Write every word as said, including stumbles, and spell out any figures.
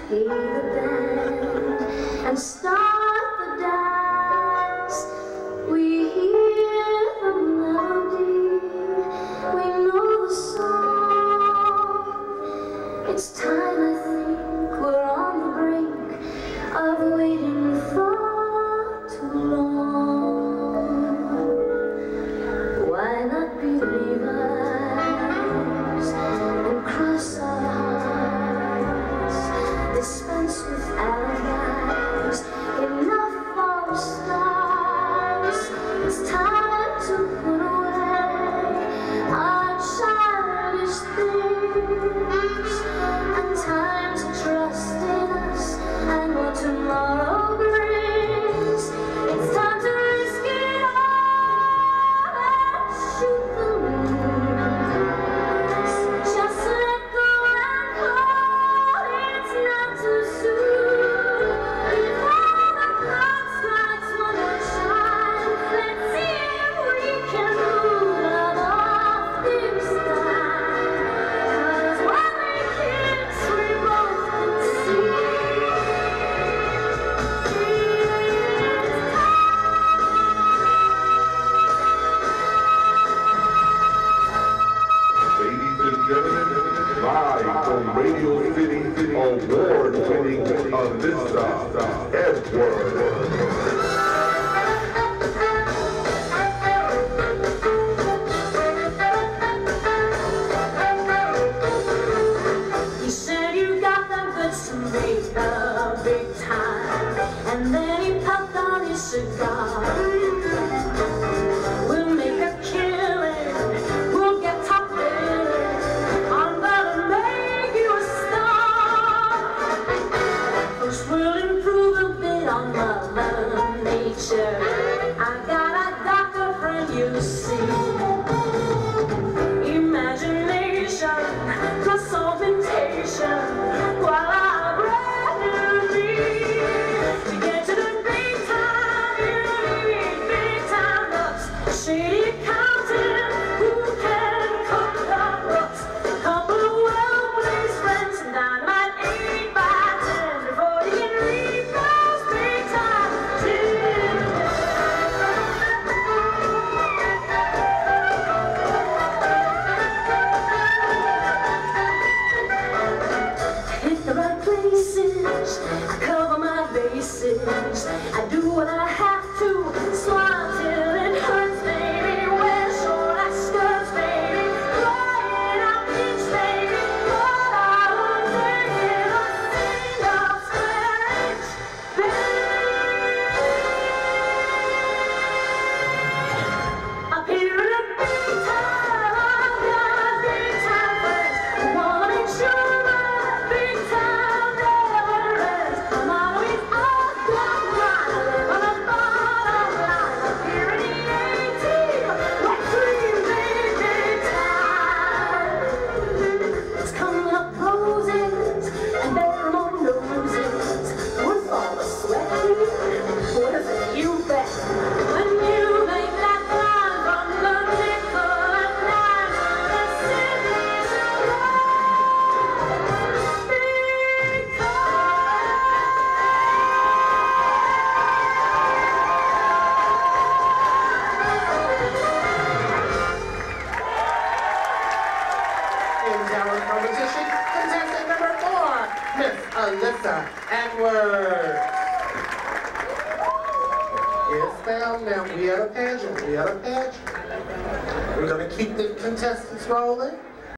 pay the band and start the dance. We hear the melody, we know the song. It's time, I think, we're on the brink of waiting for too long. Why not believe us and cross our hearts, dispense with alibis, enough for the stars. It's time to put away our childish things and time to trust in us and what tomorrow brings. It's time to risk it all and shoot the moon. Just let go and hold, it's not too soon. Before the clock strikes one more time, let's see if we can move love off this time. 'Cause when we kiss, we both can see. Ladies and gentlemen, live from Radio City, award-winning Alyssa Edwards. He said you got the goods to make a big time, and then he puffed on his cigar. We'll make a killing, we'll get top billing, I'm gonna make you a star. First we'll improve a bit on Mother Nature. I got a doctor friend, you see. Imagination plus augmentation, voila, brand new me. To get to the big time, you need big time looks. Shady accountant, who can cook the books? Couple of well-placed friends and dynamite eight by ten before you can read those big time tunes. Hit the right places, I cover my bases, I do what I have to, smile till it hurts, baby, wear short skirts, baby, crying out kids, baby, but I won't take it a single scratch, baby. Up here in a big time, I've got big time friends who wanna make sure my big time never ends. My motto is I've got mine, I live on the bottom line. Up here in the A-team, like dream big, big time. It's coming up roses and bare on noses, worth all the sweat, worth it, you bet. When you make that line from the nickel and dime to the city's big In our competition, contestant number four, Miss Alyssa Edwards. Yes, ma'am. Now we at a pageant. We at a pageant. We're gonna keep the contestants rolling.